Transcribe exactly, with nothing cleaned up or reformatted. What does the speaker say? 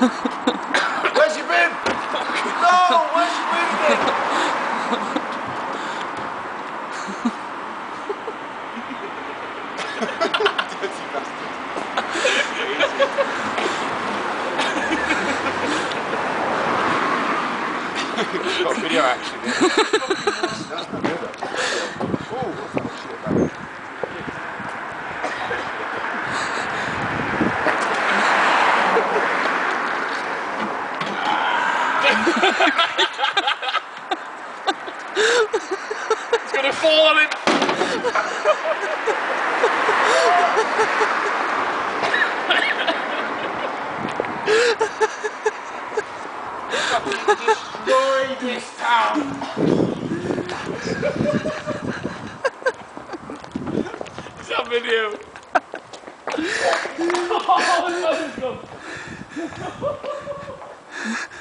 Where's your bin? No, where's your bin then? Dirty bastard. Got video action here. That's not good actually. Oh, what's that shit about? It's gonna fall on him! Destroy this town! Is that video? Oh, no, it's gone.